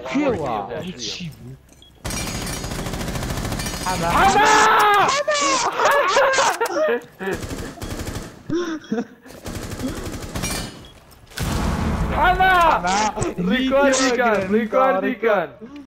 kill ah,气不？Hana! Hana! Record ikan.